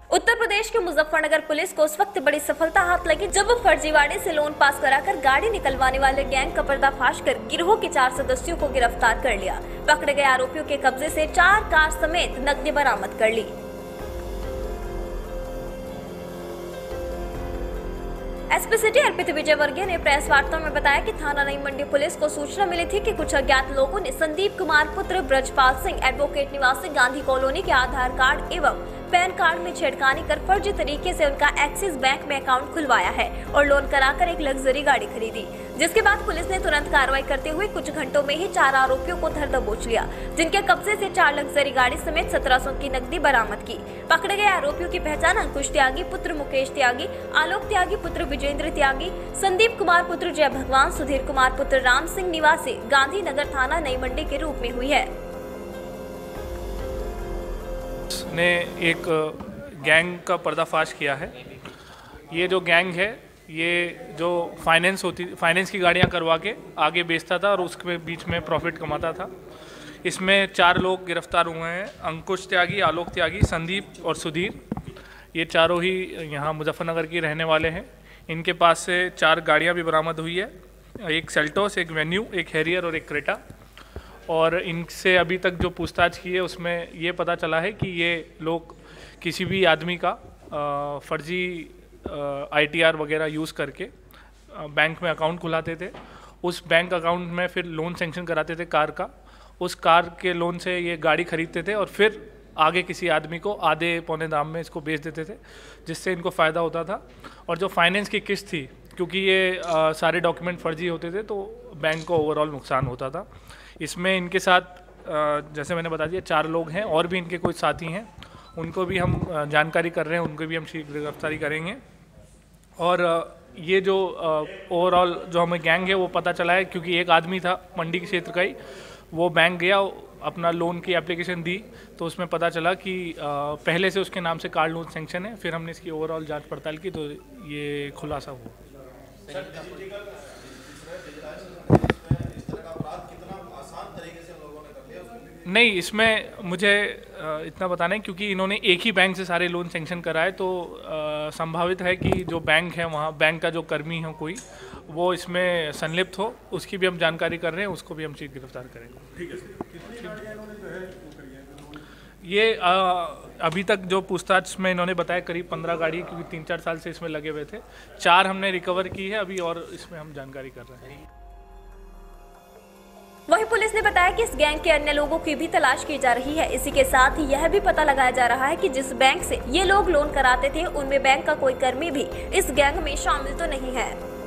उत्तर प्रदेश के मुजफ्फरनगर पुलिस को उस वक्त बड़ी सफलता हाथ लगी जब फर्जीवाड़े से लोन पास कराकर गाड़ी निकलवाने वाले गैंग का पर्दाफाश कर गिरोह के 4 सदस्यों को गिरफ्तार कर लिया। पकड़े गए आरोपियों के कब्जे से 4 कार समेत नकदी बरामद कर ली। एसपी सिटी अर्पित विजयवर्गीय ने प्रेस वार्ता में बताया कि थाना नई मंडी पुलिस को सूचना मिली थी कि कुछ अज्ञात लोगों ने संदीप कुमार पुत्र ब्रजपाल सिंह एडवोकेट निवासी गांधी कॉलोनी के आधार कार्ड एवं पैन कार्ड में छेड़खानी कर फर्जी तरीके से उनका एक्सिस बैंक में अकाउंट खुलवाया है और लोन कराकर एक लग्जरी गाड़ी खरीदी, जिसके बाद पुलिस ने तुरंत कार्रवाई करते हुए कुछ घंटों में ही 4 आरोपियों को धर दबोच लिया, जिनके कब्जे से 4 लग्जरी गाड़ी समेत 1700 की नकदी बरामद की। पकड़े गए आरोपियों की पहचान अंकुश त्यागी पुत्र मुकेश त्यागी, आलोक त्यागी पुत्र विजेंद्र त्यागी, संदीप कुमार पुत्र जय भगवान, सुधीर कुमार पुत्र राम सिंह निवासी गांधी नगर थाना नई मंडी के रूप में हुई है। ने एक गैंग का पर्दाफाश किया है। ये जो गैंग है, ये जो फाइनेंस की गाड़ियां करवा के आगे बेचता था और उसके बीच में प्रॉफिट कमाता था। इसमें 4 लोग गिरफ्तार हुए हैं, अंकुश त्यागी, आलोक त्यागी, संदीप और सुधीर। ये चारों ही यहाँ मुजफ्फरनगर के रहने वाले हैं। इनके पास से 4 गाड़ियाँ भी बरामद हुई है, एक सेल्टोस, एक वेन्यू, एक हैरियर और एक क्रेटा। और इनसे अभी तक जो पूछताछ की है उसमें ये पता चला है कि ये लोग किसी भी आदमी का फर्जी ITR वगैरह यूज़ करके बैंक में अकाउंट खुलाते थे। उस बैंक अकाउंट में फिर लोन सेंक्शन कराते थे कार का। उस कार के लोन से ये गाड़ी खरीदते थे और फिर आगे किसी आदमी को आधे पौने दाम में इसको बेच देते थे, जिससे इनको फ़ायदा होता था। और जो फाइनेंस की किस्त थी, क्योंकि ये सारे डॉक्यूमेंट फर्जी होते थे तो बैंक को ओवरऑल नुकसान होता था। इसमें इनके साथ जैसे मैंने बता दिया 4 लोग हैं, और भी इनके कुछ साथी हैं, उनको भी हम जानकारी कर रहे हैं, उनको भी हम शीघ्र गिरफ्तारी करेंगे। और ये जो ओवरऑल जो हमें गैंग है वो पता चला है, क्योंकि एक आदमी था मंडी के क्षेत्र का ही, वो बैंक गया, अपना लोन की एप्लीकेशन दी तो उसमें पता चला कि पहले से उसके नाम से कार लोन सेंक्शन है। फिर हमने इसकी ओवरऑल जांच पड़ताल की तो ये खुलासा हुआ। नहीं, इसमें मुझे इतना बताना है क्योंकि इन्होंने एक ही बैंक से सारे लोन सेंक्शन कराए, तो संभावित है कि जो बैंक है वहाँ बैंक का जो कर्मी हो कोई, वो इसमें संलिप्त हो। उसकी भी हम जानकारी कर रहे हैं, उसको भी हम शीघ्र गिरफ्तार करेंगे। ठीक है सर। ये अभी तक जो पूछताछ में इन्होंने बताया करीब 15 गाड़ी, क्योंकि 3-4 साल से इसमें लगे हुए थे। 4 हमने रिकवर की है अभी, और इसमें हम जानकारी कर रहे हैं। वहीं पुलिस ने बताया कि इस गैंग के अन्य लोगों की भी तलाश की जा रही है। इसी के साथ ही यह भी पता लगाया जा रहा है कि जिस बैंक से ये लोग लोन कराते थे, उनमें बैंक का कोई कर्मी भी इस गैंग में शामिल तो नहीं है।